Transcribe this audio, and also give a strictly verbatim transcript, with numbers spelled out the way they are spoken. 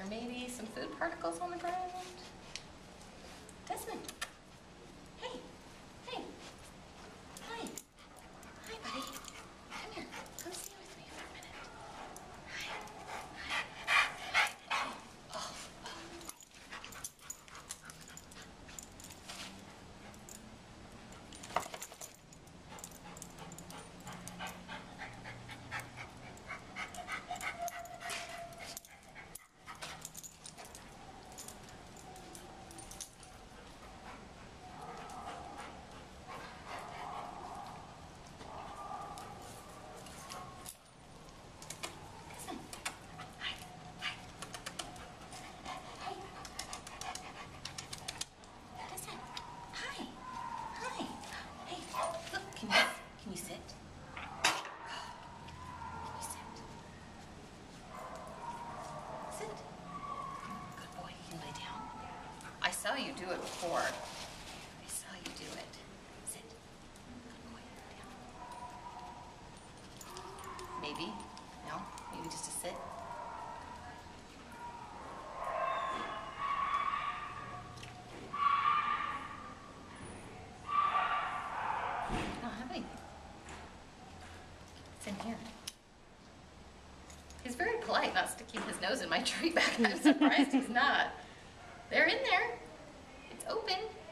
there may be some food particles on the ground. Desmond. Hey. Hey. Hi. Hi, buddy. Come here. Come stay with me for a minute. Hi. Hi. Oh. I saw you do it before. I saw you do it. Sit. Good boy. Down. Maybe. No? Maybe just to sit. I don't have anything. It's in here. He's very polite not sticking his nose in my tree bag. I'm surprised he's not. They're in there. It's open.